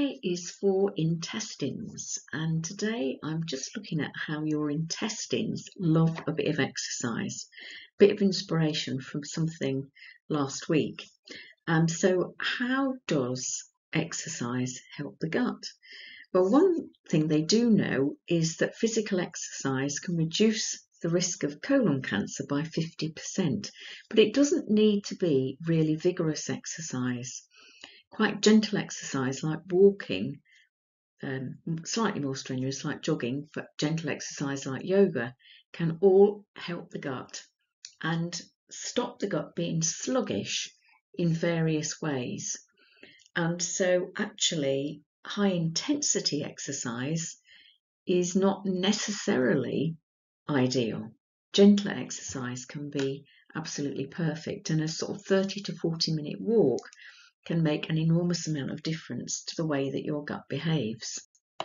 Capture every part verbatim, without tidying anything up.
Today is for intestines, and today I'm just looking at how your intestines love a bit of exercise, bit of inspiration from something last week. And so how does exercise help the gut? Well, one thing they do know is that physical exercise can reduce the risk of colon cancer by fifty percent, but it doesn't need to be really vigorous exercise. Quite gentle exercise like walking, um, slightly more strenuous like jogging, but gentle exercise like yoga can all help the gut and stop the gut being sluggish in various ways. And so actually high intensity exercise is not necessarily ideal. Gentler exercise can be absolutely perfect, and a sort of thirty to forty minute walk can make an enormous amount of difference to the way that your gut behaves.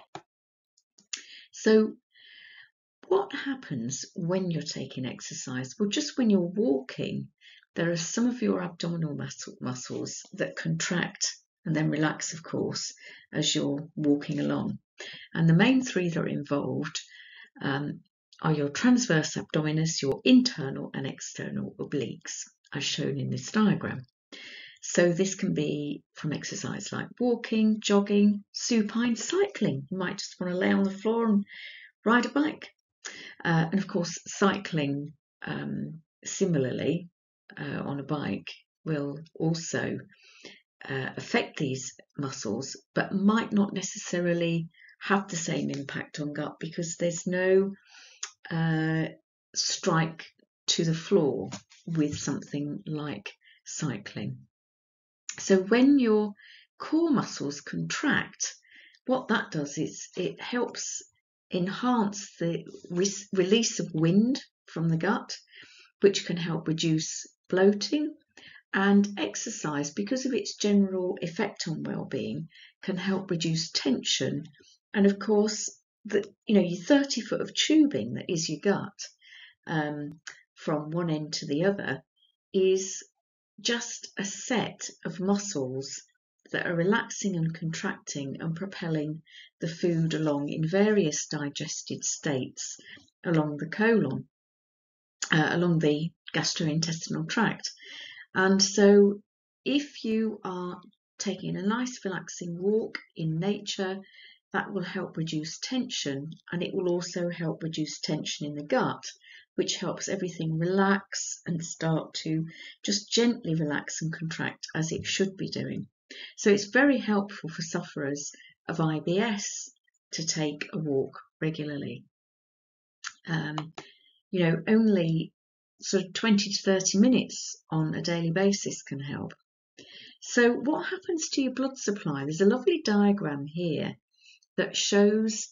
So what happens when you're taking exercise? Well, just when you're walking, there are some of your abdominal muscle, muscles that contract and then relax, of course, as you're walking along. And the main three that are involved um, are your transverse abdominis, your internal and external obliques, as shown in this diagram. So this can be from exercise like walking, jogging, supine cycling. You might just want to lay on the floor and ride a bike. Uh, and of course, cycling um, similarly uh, on a bike will also uh, affect these muscles, but might not necessarily have the same impact on gut because there's no uh, strike to the floor with something like cycling. So when your core muscles contract, what that does is it helps enhance the re release of wind from the gut, which can help reduce bloating, and exercise, because of its general effect on well-being, can help reduce tension. And of course, the, you know, your thirty foot of tubing that is your gut, um, from one end to the other, is just a set of muscles that are relaxing and contracting and propelling the food along in various digested states along the colon, uh, along the gastrointestinal tract. And so if you are taking a nice relaxing walk in nature, that will help reduce tension, and it will also help reduce tension in the gut, which helps everything relax and start to just gently relax and contract as it should be doing. So it's very helpful for sufferers of I B S to take a walk regularly. Um, you know, only sort of twenty to thirty minutes on a daily basis can help. So what happens to your blood supply? There's a lovely diagram here that shows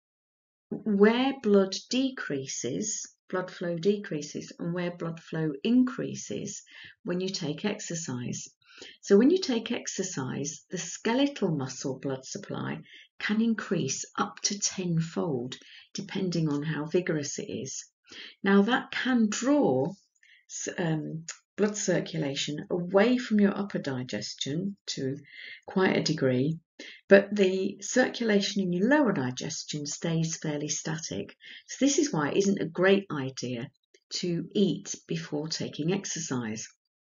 where blood decreases, blood flow decreases, and where blood flow increases when you take exercise. So when you take exercise, the skeletal muscle blood supply can increase up to tenfold, depending on how vigorous it is. Now that can draw um, blood circulation away from your upper digestion to quite a degree, but the circulation in your lower digestion stays fairly static. So this is why it isn't a great idea to eat before taking exercise.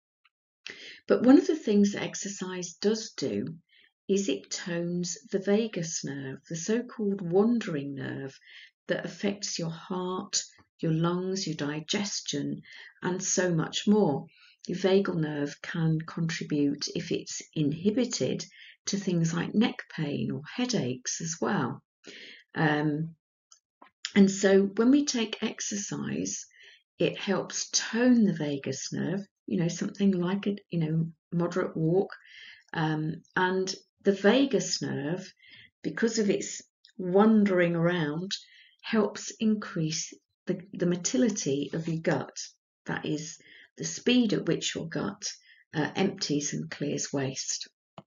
But one of the things that exercise does do is it tones the vagus nerve, the so-called wandering nerve that affects your heart, your lungs, your digestion, and so much more. Your vagal nerve can contribute, if it's inhibited, to things like neck pain or headaches as well. Um, and so when we take exercise, it helps tone the vagus nerve, you know, something like a you know moderate walk, um, and the vagus nerve, because of its wandering around, helps increase the, the motility of your gut. That is the speed at which your gut uh, empties and clears waste.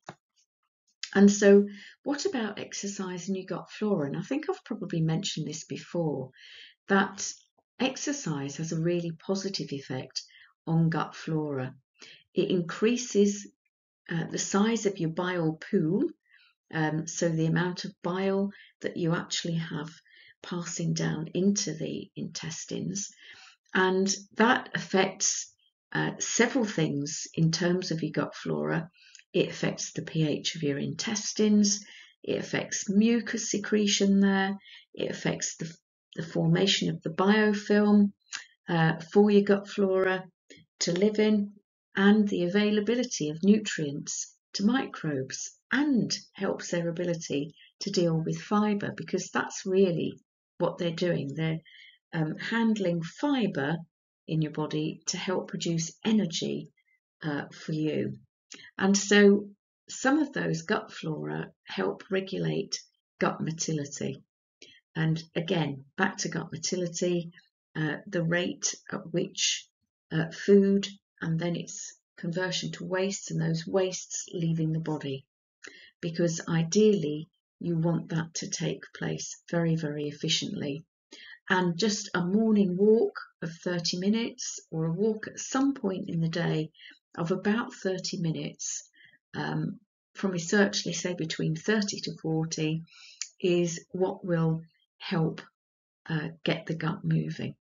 And so what about exercise in your gut flora? And I think I've probably mentioned this before, that exercise has a really positive effect on gut flora. It increases uh, the size of your bile pool, Um, so the amount of bile that you actually have passing down into the intestines, and that affects uh, several things in terms of your gut flora. It affects the pH of your intestines, it affects mucus secretion there, it affects the, the formation of the biofilm uh, for your gut flora to live in, and the availability of nutrients to microbes, and helps their ability to deal with fibre, because that's really what they're doing. They're um, handling fibre in your body to help produce energy uh, for you. And so some of those gut flora help regulate gut motility. And again, back to gut motility, uh, the rate at which uh, food and then its conversion to waste, and those wastes leaving the body. Because ideally, you want that to take place very, very efficiently. And just a morning walk of thirty minutes, or a walk at some point in the day of about thirty minutes, um, from research they say between thirty to forty, is what will help uh, get the gut moving.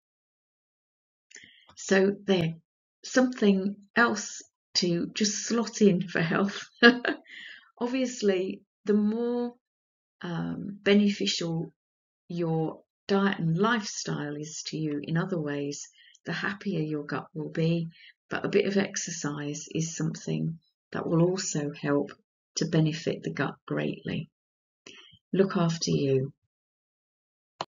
So there, something else to just slot in for health. Obviously, the more um, beneficial your diet and lifestyle is to you in other ways, the happier your gut will be. But a bit of exercise is something that will also help to benefit the gut greatly. Look after you.